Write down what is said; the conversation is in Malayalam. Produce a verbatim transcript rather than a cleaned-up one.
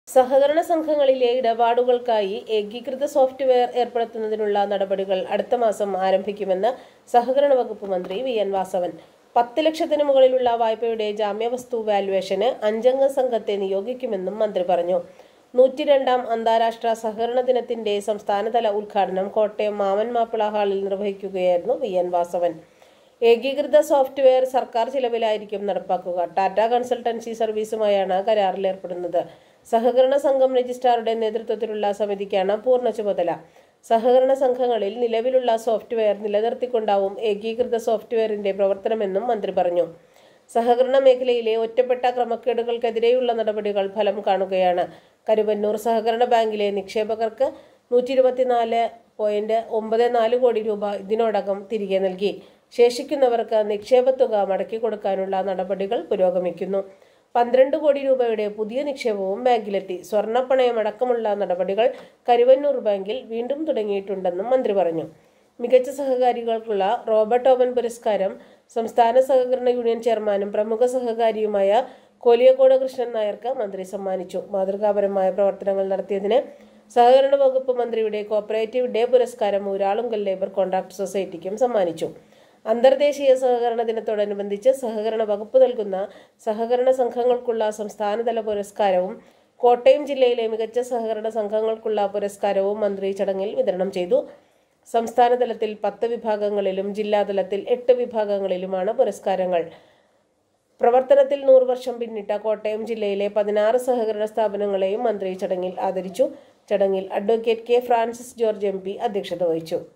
സഹകരണ സംഘങ്ങളിലെ ഇടപാടുകൾക്കായി ഏകീകൃത സോഫ്റ്റ്വെയർ ഏർപ്പെടുത്തുന്നതിനുള്ള നടപടികൾ അടുത്ത മാസം ആരംഭിക്കുമെന്ന് സഹകരണ വകുപ്പ് മന്ത്രി വി എൻ വാസവൻ. പത്ത് ലക്ഷത്തിന് മുകളിലുള്ള വായ്പയുടെ ജാമ്യവസ്തു വാല്യുവേഷന് അഞ്ചംഗ സംഘത്തെ നിയോഗിക്കുമെന്നും മന്ത്രി പറഞ്ഞു. നൂറ്റിരണ്ടാം അന്താരാഷ്ട്ര സഹകരണ ദിനത്തിന്റെ സംസ്ഥാനതല ഉദ്ഘാടനം കോട്ടയം മാമൻ മാപ്പിള ഹാളിൽ നിർവഹിക്കുകയായിരുന്നു വി എൻ വാസവൻ. ഏകീകൃത സോഫ്റ്റ്വെയർ സർക്കാർ ചിലവിലായിരിക്കും നടപ്പാക്കുക. ടാറ്റ കൺസൾട്ടൻസി സർവീസുമായാണ് കരാറിൽ ഏർപ്പെടുന്നത്. സഹകരണ സംഘം രജിസ്ട്രാറുടെ നേതൃത്വത്തിലുള്ള സമിതിക്കാണ് പൂർണ്ണ ചുമതല. സഹകരണ സംഘങ്ങളിൽ നിലവിലുള്ള സോഫ്റ്റ്വെയർ നിലനിർത്തിക്കൊണ്ടാവും ഏകീകൃത സോഫ്റ്റ്വെയറിന്റെ പ്രവർത്തനമെന്നും മന്ത്രി പറഞ്ഞു. സഹകരണ മേഖലയിലെ ഒറ്റപ്പെട്ട ക്രമക്കേടുകൾക്കെതിരെയുള്ള നടപടികൾ ഫലം കാണുകയാണ്. കരുവന്നൂർ സഹകരണ ബാങ്കിലെ നിക്ഷേപകർക്ക് നൂറ്റി ഇരുപത്തിനാല് പോയിന്റ് ഒമ്പത് നാല് കോടി രൂപ ഇതിനോടകം തിരികെ നൽകി. ശേഷിക്കുന്നവർക്ക് നിക്ഷേപത്തുക മടക്കിക്കൊടുക്കാനുള്ള നടപടികൾ പുരോഗമിക്കുന്നു. പന്ത്രണ്ട് കോടി രൂപയുടെ പുതിയ നിക്ഷേപവും ബാങ്കിലെത്തി. സ്വർണ്ണപ്പണയമടക്കമുള്ള നടപടികൾ കരുവന്നൂർ ബാങ്കിൽ വീണ്ടും തുടങ്ങിയിട്ടുണ്ടെന്നും മന്ത്രി പറഞ്ഞു. മികച്ച സഹകാരികൾക്കുള്ള റോബർട്ട് ഓവൻ പുരസ്കാരം സംസ്ഥാന സഹകരണ യൂണിയൻ ചെയർമാനും പ്രമുഖ സഹകാരിയുമായ കോലിയക്കോട് കൃഷ്ണൻ നായർക്ക് മന്ത്രി സമ്മാനിച്ചു. മാതൃകാപരമായ പ്രവർത്തനങ്ങൾ നടത്തിയതിന് സഹകരണ വകുപ്പ് മന്ത്രിയുടെ കോപ്പറേറ്റീവ് ഡേ പുരസ്കാരം ഊരാളുങ്കൽ ലേബർ കോൺട്രാക്ട് സൊസൈറ്റിക്കും സമ്മാനിച്ചു. അന്തർദേശീയ സഹകരണ ദിനത്തോടനുബന്ധിച്ച് സഹകരണ വകുപ്പ് നൽകുന്ന സഹകരണ സംഘങ്ങൾക്കുള്ള സംസ്ഥാനതല പുരസ്കാരവും കോട്ടയം ജില്ലയിലെ മികച്ച സഹകരണ സംഘങ്ങൾക്കുള്ള പുരസ്കാരവും മന്ത്രി ചടങ്ങിൽ വിതരണം ചെയ്തു. സംസ്ഥാനതലത്തിൽ പത്ത് വിഭാഗങ്ങളിലും ജില്ലാതലത്തിൽ എട്ട് വിഭാഗങ്ങളിലുമാണ് പുരസ്കാരങ്ങൾ. പ്രവർത്തനത്തിൽ നൂറ് വർഷം പിന്നിട്ട കോട്ടയം ജില്ലയിലെ പതിനാറ് സഹകരണ സ്ഥാപനങ്ങളെയും മന്ത്രി ചടങ്ങിൽ ആദരിച്ചു. ചടങ്ങിൽ advocate K Francis George M P അധ്യക്ഷത വഹിച്ചു.